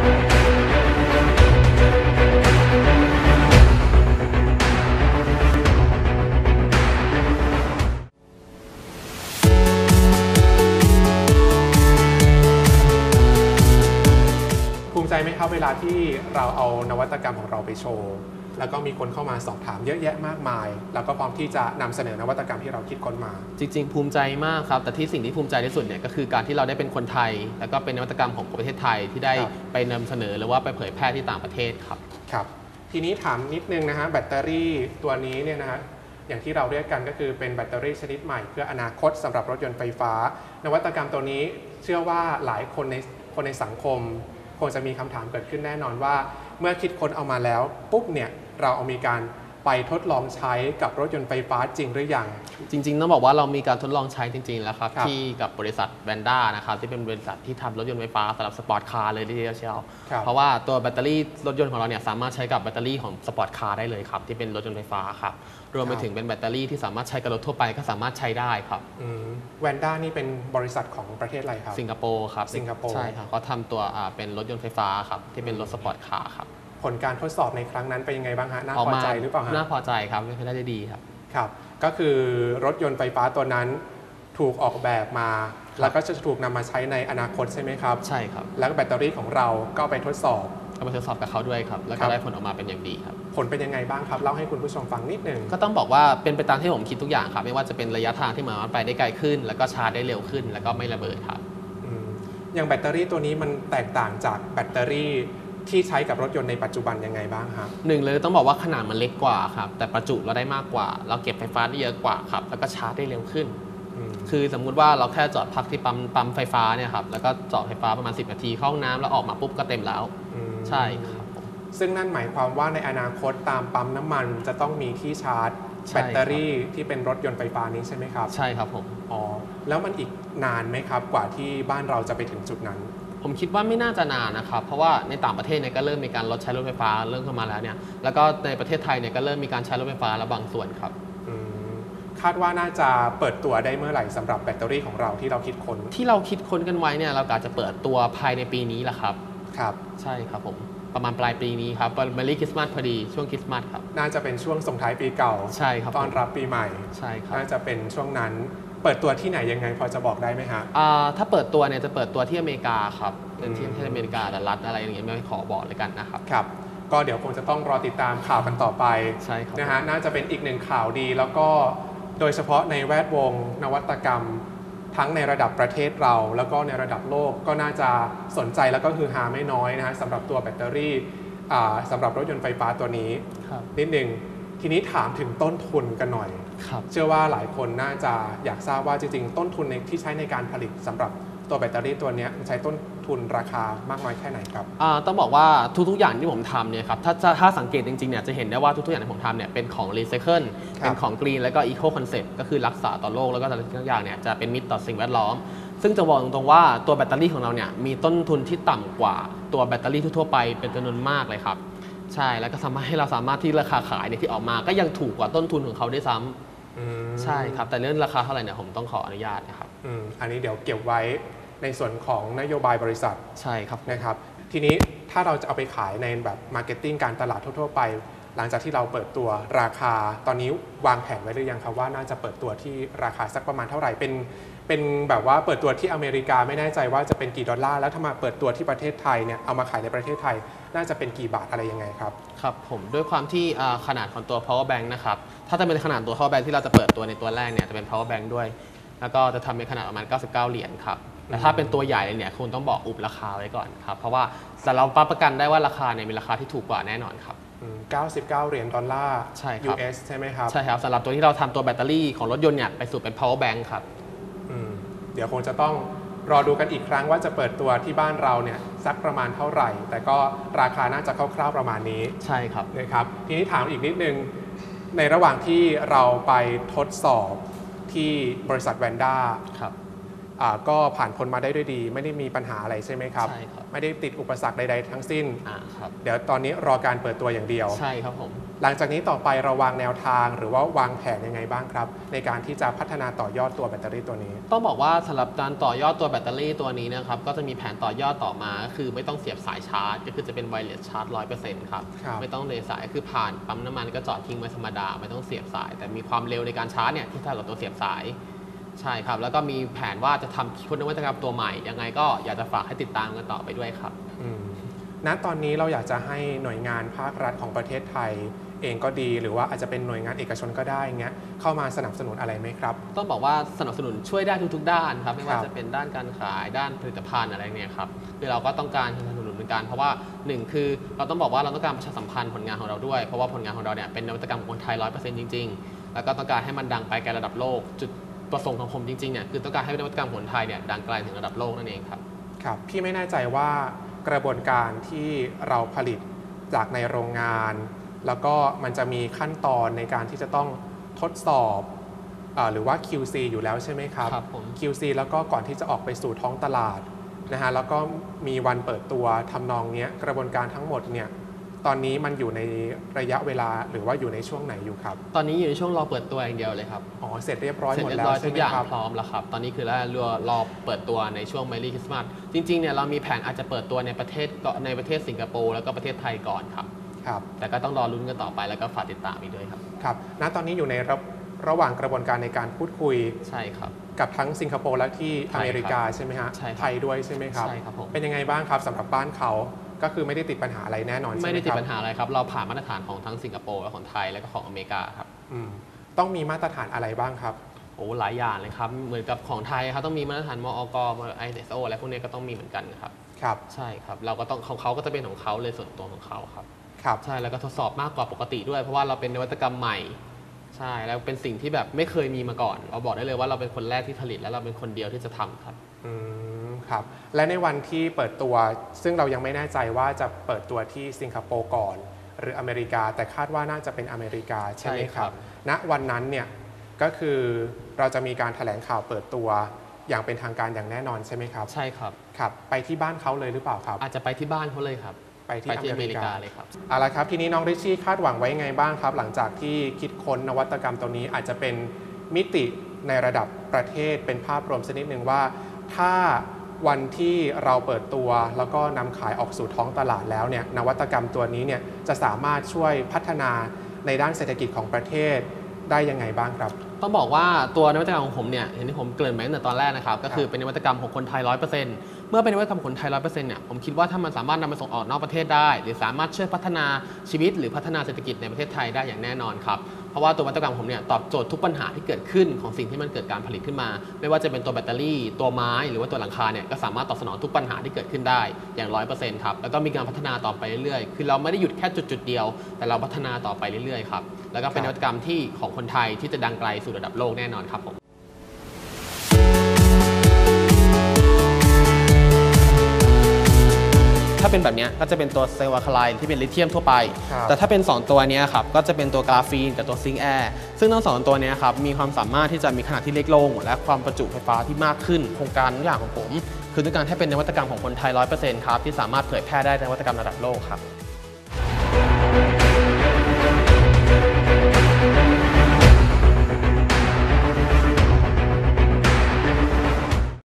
ภูมิใจไหมครับเวลาที่เราเอานวัตกรรมของเราไปโชว์แล้วก็มีคนเข้ามาสอบถามเยอะแยะมากมายแล้วก็พร้อมที่จะนำเสนอนวัตกรรมที่เราคิดค้นมาจริงๆภูมิใจมากครับแต่ที่สิ่งที่ภูมิใจที่สุดเนี่ยก็คือการที่เราได้เป็นคนไทยแล้วก็เป็นนวัตกรรมของประเทศไทยที่ได้ไปนำเสนอหรือว่าไปเผยแพร่ที่ต่างประเทศครับครับทีนี้ถามนิดนึงนะฮะแบตเตอรี่ตัวนี้เนี่ยนะฮะอย่างที่เราเรียกกันก็คือเป็นแบตเตอรี่ชนิดใหม่เพื่ออนาคตสำหรับรถยนต์ไฟฟ้านวัตกรรมตัวนี้เชื่อว่าหลายคนในสังคมคงจะมีคำถามเกิดขึ้นแน่นอนว่าเมื่อคิดค้นเอามาแล้วปุ๊บเนี่ยเราเอามีการไปทดลองใช้กับรถยนต์ไฟฟ้าจริงหรือยังจริงๆต้องบอกว่าเรามีการทดลองใช้จริงๆแล้วครับที่กับบริษัทแวนด้านะครับที่เป็นบริษัทที่ทำรถยนต์ไฟฟ้าสำหรับสปอร์ตคาร์เลยทีเดียวเชียวเพราะว่าตัวแบตเตอรี่รถยนต์ของเราเนี่ยสามารถใช้กับแบตเตอรี่ของสปอร์ตคาร์ได้เลยครับที่เป็นรถยนต์ไฟฟ้าครับรวมไปถึงเป็นแบตเตอรี่ที่สามารถใช้กับรถทั่วไปก็สามารถใช้ได้ครับแวนด้านี่เป็นบริษัทของประเทศอะไรครับสิงคโปร์ครับสิงคโปร์ใช่ครับเขาทำตัวเป็นรถยนต์ไฟฟ้าครับที่เป็นรถสปอร์ตคาร์ครับผลการทดสอบในครั้งนั้นเป็นยังไงบ้างฮะน่าพอใจหรือเปล่าฮะน่าพอใจครับไม่ได้ดีครับครับก็คือรถยนต์ไฟฟ้าตัวนั้นถูกออกแบบมาแล้วก็จะถูกนำมาใช้ในอนาคตใช่ไหมครับใช่ครับแล้วแบตเตอรี่ของเราก็ไปทดสอบกับเขาด้วยครับแล้วก็ได้ผลออกมาเป็นอย่างดีครับผลเป็นยังไงบ้างครับเล่าให้คุณผู้ชมฟังนิดนึงก็ต้องบอกว่าเป็นไปตามที่ผมคิดทุกอย่างครับไม่ว่าจะเป็นระยะทางที่มันไปได้ไกลขึ้นแล้วก็ชาร์จได้เร็วขึ้นแล้วก็ไม่ระเบิดครับอย่างแบตเตอรี่ตัวนี้มันแตกต่างจากแบตเตอรี่ที่ใช้กับรถยนต์ในปัจจุบันยังไงบ้างครับหนึ่งเลยต้องบอกว่าขนาดมันเล็กกว่าครับแต่ประจุเราได้มากกว่าเราเก็บไฟฟ้าได้เยอะกว่าครับแล้วก็ชาร์จได้เร็วขึ้นคือสมมุติว่าเราแค่จอดพักที่ปั๊มไฟฟ้าเนี่ยครับแล้วก็จอดไฟฟ้าประมาณ10 นาทีเข้าห้องน้ำแล้วออกมาปุ๊บก็เต็มแล้วใช่ครับซึ่งนั่นหมายความว่าในอนาคตตามปั๊มน้ำมันจะต้องมีที่ชาร์จแบตเตอรี่ที่เป็นรถยนต์ไฟฟ้านี้ใช่ไหมครับใช่ครับผมแล้วมันอีกนานไหมครับกว่าที่บ้านเราจะไปถึงจุดนั้นผมคิดว่าไม่น่าจะนานนะครับเพราะว่าในต่างประเทศเนี่ยก็เริ่มมีการลดใช้รถไฟฟ้าเริ่มเข้ามาแล้วเนี่ยแล้วก็ในประเทศไทยเนี่ยก็เริ่มมีการใช้รถไฟฟ้าแล้วบางส่วนครับคาดว่าน่าจะเปิดตัวได้เมื่อไหร่สำหรับแบตเตอรี่ของเราที่เราคิดค้นกันไว้เนี่ยเราอาจจะเปิดตัวภายในปีนี้แหละครับครับใช่ครับผมประมาณปลายปีนี้ครับเมรี่คริสต์มาสพอดีช่วงคริสต์มาสครับน่าจะเป็นช่วงส่งท้ายปีเก่าใช่ครับต้อนรับปีใหม่ใช่ครับน่าจะเป็นช่วงนั้นเปิดตัวที่ไหนยังไงพอจะบอกได้ไหมฮะถ้าเปิดตัวเนี่ยจะเปิดตัวที่อเมริกาครับเป็นที่ประเทศอเมริกาแต่รัฐอะไรอย่างเงี้ยไม่ขอบอกเลยกันนะครับครับก็เดี๋ยวคงจะต้องรอติดตามข่าวกันต่อไปใช่ครับนะฮะน่าจะเป็นอีกหนึ่งข่าวดีแล้วก็โดยเฉพาะในแวดวงนวัตกรรมทั้งในระดับประเทศเราแล้วก็ในระดับโลกก็น่าจะสนใจแล้วก็ฮือฮาไม่น้อยนะฮะสำหรับตัวแบตเตอรี่สำหรับรถยนต์ไฟฟ้าตัวนี้นิดหนึ่งทีนี้ถามถึงต้นทุนกันหน่อยเชื่อว่าหลายคนน่าจะอยากทราบว่าจริงๆต้นทุนที่ใช้ในการผลิตสำหรับตัวแบตเตอรี่ตัวนี้ใช้ต้นทุนราคามากน้อยแค่ไหนครับต้องบอกว่าทุกๆอย่างที่ผมทำเนี่ยครับถ้าสังเกตจริงๆเนี่ยจะเห็นได้ว่าทุกๆอย่างที่ผมทำเนี่ยเป็นของรีไซเคิลเป็นของกรีนแล้วก็อีโคคอนเซ็ปต์ก็คือรักษาต่อโลกแล้วก็ทุกอย่างเนี่ยจะเป็นมิตรต่อสิ่งแวดล้อมซึ่งจะบอกตรงๆว่าตัวแบตเตอรี่ของเราเนี่ยมีต้นทุนที่ต่ำกว่าตัวแบตเตอรี่ทั่วๆไปเป็นจำนวนมากเลยครับใช่แล้วก็ทำให้เราสามารถที่ราคาขายเนี่ยที่ออกมาก็ยังถูกกว่าต้นทุนของเขาด้วยซ้ำใช่ครับแต่เรื่องราคาเท่าไหร่เนี่ยผมต้องขออนุญาตนะครับอันนี้เดี๋ยวเก็บไว้ในส่วนของนโยบายบริษัทใช่ครับนะครับทีนี้ถ้าเราจะเอาไปขายในแบบมาร์เก็ตติ้งการตลาดทั่วๆไปหลังจากที่เราเปิดตัวราคาตอนนี้วางแผนไว้หรือยังครับว่าน่าจะเปิดตัวที่ราคาสักประมาณเท่าไหร่เป็นแบบว่าเปิดตัวที่อเมริกาไม่แน่ใจว่าจะเป็นกี่ดอลลาร์แล้วถ้ามาเปิดตัวที่ประเทศไทยเนี่ยเอามาขายในประเทศไทยน่าจะเป็นกี่บาทอะไรยังไงครับครับผมด้วยความที่ขนาดของตัว power bank นะครับถ้าจะเป็นขนาดตัว power bank ที่เราจะเปิดตัวในตัวแรกเนี่ยจะเป็น power bank ด้วยแล้วก็จะทำในขนาดประมาณ99 เหรียญครับแต่ถ้าเป็นตัวใหญ่เลยเนี่ยคุณต้องบอกอุบราคาไว้ก่อนครับเพราะว่าแต่เราประกันได้ว่าราคาเนี่ยมีราคาที่ถูกกว่าแน่นอนครับ 99 เหรียญดอลลาร์ US ใช่ไหมครับใช่ครับสำหรับตัวที่เราทำตัวแบตเตอรี่ของรถยนต์เนี่ยไปสู่เป็น power bank ครับเดี๋ยวคงจะต้องรอดูกันอีกครั้งว่าจะเปิดตัวที่บ้านเราเนี่ยสักประมาณเท่าไหร่แต่ก็ราคาน่าจะคร่าวๆประมาณนี้ใช่ครับนะครับทีนี้ถามอีกนิดนึงในระหว่างที่เราไปทดสอบที่บริษัทแวนด้าก็ผ่านพ้นมาได้ด้วยดีไม่ได้มีปัญหาอะไรใช่ไหมครับใช่ครับไม่ได้ติดอุปสรรคใดๆทั้งสิ้นครับเดี๋ยวตอนนี้รอการเปิดตัวอย่างเดียวใช่ครับผมหลังจากนี้ต่อไปเราวางแนวทางหรือว่าวางแผนยังไงบ้างครับในการที่จะพัฒนาต่อยอดตัวแบตเตอรี่ตัวนี้ต้องบอกว่าสำหรับการต่อยอดตัวแบตเตอรี่ตัวนี้นะครับก็จะมีแผนต่อยอดต่อมาก็คือไม่ต้องเสียบสายชาร์จก็คือจะเป็นไวเลสชาร์จ 100% ครับไม่ต้องเลยสายคือผ่านปั๊มน้ำมันก็จอดทิ้งไว้ธรรมดาไม่ต้องเสียบสาย แต่มีความเร็วในการชาร์จเนี่ยที่เท่ากับตัวเสียบสายใช่ครับแล้วก็มีแผนว่าจะทำนวัตกรรมตัวใหม่ยังไงก็อยากจะฝากให้ติดตามกันต่อไปด้วยครับณตอนนี้เราอยากจะให้หน่วยงานภาครัฐของประเทศไทยเองก็ดีหรือว่าอาจจะเป็นหน่วยงานเอกชนก็ได้เงี้ยเข้ามาสนับสนุนอะไรไหมครับต้องบอกว่าสนับสนุนช่วยได้ทุกๆด้านครับไม่ว่าจะเป็นด้านการขายด้านผลิตภัณฑ์อะไรเนี่ยครับคือเราก็ต้องการสนับสนุนเหมือนกันเพราะว่า1คือเราต้องบอกว่าเราต้องการประชาสัมพันธ์ผลงานของเราด้วยเพราะว่าผลงานของเราเนี่ยเป็นนวัตกรรมของคนไทย 100% จริงๆแล้วก็ต้องการให้มันดังไปไกลระดับโลกจุดประสงค์ของผมจริงๆเนี่ยคือต้องการให้นวัตกรรมของคนไทยเนี่ยดังไกลถึงระดับโลกนั่นเองครับครับพี่ไม่แน่ใจว่ากระบวนการที่เราผลิตจากในโรงงานแล้วก็มันจะมีขั้นตอนในการที่จะต้องทดสอบหรือว่า QC อยู่แล้วใช่ไหมครับ QC แล้วก็ก่อนที่จะออกไปสู่ท้องตลาดนะฮะแล้วก็มีวันเปิดตัวทำนองนี้กระบวนการทั้งหมดเนี่ยตอนนี้มันอยู่ในระยะเวลาหรือว่าอยู่ในช่วงไหนอยู่ครับตอนนี้อยู่ในช่วงรอเปิดตัวอย่างเดียวเลยครับเสร็จเรียบร้อยหมดแล้วใช่ไหมครับพร้อมแล้วครับตอนนี้คือรอเปิดตัวในช่วง Merry Christmas จริงๆเนี่ยเรามีแผนอาจจะเปิดตัวในประเทศสิงคโปร์แล้วก็ประเทศไทยก่อนครับแต่ก็ต้องรอลุ้นกันต่อไปแล้วก็ฝากติดตามอีกด้วยครับครับณตอนนี้อยู่ในระหว่างกระบวนการในการพูดคุยใช่ครับกับทั้งสิงคโปร์และที่อเมริกาใช่ไหมฮะไทยด้วยใช่ไหมครับใช่ครับผมเป็นยังไงบ้างครับสำหรับบ้านเขาก็คือไม่ได้ติดปัญหาอะไรแน่นอนไม่ได้ติดปัญหาอะไรครับเราผ่านมาตรฐานของทั้งสิงคโปร์และของไทยและก็ของอเมริกาครับต้องมีมาตรฐานอะไรบ้างครับหลายอย่างเลยครับเหมือนกับของไทยเขาต้องมีมาตรฐานมอกISO อะไรพวกนี้ก็ต้องมีเหมือนกันครับใช่ครับเราก็ต้องเขาก็จะเป็นของเขาเลยส่วนตัวของเขาครับใช่แล้วก็ทดสอบมากกว่าปกติด้วยเพราะว่าเราเป็นนวัตกรรมใหม่ใช่แล้วเป็นสิ่งที่แบบไม่เคยมีมาก่อนเราบอกได้เลยว่าเราเป็นคนแรกที่ผลิตและเราเป็นคนเดียวที่จะทำครับครับและในวันที่เปิดตัวซึ่งเรายังไม่แน่ใจว่าจะเปิดตัวที่สิงคโปร์ก่อนหรืออเมริกาแต่คาดว่าน่าจะเป็นอเมริกาใช่ไหมครับณวันนั้นเนี่ยก็คือเราจะมีการแถลงข่าวเปิดตัวอย่างเป็นทางการอย่างแน่นอนใช่ไหมครับใช่ครับครับไปที่บ้านเขาเลยหรือเปล่าครับอาจจะไปที่บ้านเขาเลยครับไปที่อเมริกาเลยครับเอาละครับทีนี้น้องริชชี่คาดหวังไว้ไงบ้างครับหลังจากที่คิดค้นนวัตกรรมตัวนี้อาจจะเป็นมิติในระดับประเทศเป็นภาพรวมสักนิดนึงว่าถ้าวันที่เราเปิดตัวแล้วก็นำขายออกสู่ท้องตลาดแล้วเนี่ยนวัตกรรมตัวนี้เนี่ยจะสามารถช่วยพัฒนาในด้านเศรษฐกิจของประเทศได้ยังไงบ้างครับต้องบอกว่าตัวนวัตกรรมของผมเนี่ยอย่างที่ผมเกริ่นไปตั้งแต่ตอนแรกนะครับก็คือเป็นนวัตกรรมของคนไทย 100% เมื่อเป็นนวัตกรรมคนไทย 100% เนี่ยผมคิดว่าถ้ามันสามารถนำไปส่งออกนอกประเทศได้หรือสามารถช่วยพัฒนาชีวิตหรือพัฒนาเศรษฐกิจในประเทศไทยได้อย่างแน่นอนครับเพราะว่าตัวนวัตกรรมผมเนี่ยตอบโจทย์ทุกปัญหาที่เกิดขึ้นของสิ่งที่มันเกิดการผลิตขึ้นมาไม่ว่าจะเป็นตัวแบตเตอรี่ตัวไม้หรือว่าตัวหลังคาเนี่ยก็สามารถตอบสนองทุกปัญหาที่เกิดขึ้นได้อย่าง 100% ครับแล้วก็มีการพัฒนาต่อไปเรื่อยๆคือเราไม่ได้หยุดแค่จุดเดียวแต่เราพัฒนาต่อไปเรื่อยๆครับแล้วก็เป็นนวัตกรรมที่ของคนไทยที่จะดังไกลสู่ระดับโลกแน่นอนครับผมถ้าเป็นแบบนี้ก็จะเป็นตัวเซลล์อะคาไลน์ที่เป็นลิเธียมทั่วไปแต่ถ้าเป็น2ตัวนี้ครับก็จะเป็นตัวกราฟีนกับตัวซิงค์แอร์ซึ่งทั้ง2ตัวนี้ครับมีความสามารถที่จะมีขนาดที่เล็กลงและความประจุไฟฟ้าที่มากขึ้นโครงการทุกอย่างของผมคือต้องการให้เป็นนวัตกรรมของคนไทย 100% ครับที่สามารถเผยแพร่ได้นวัตกรรมระดับโลกครับ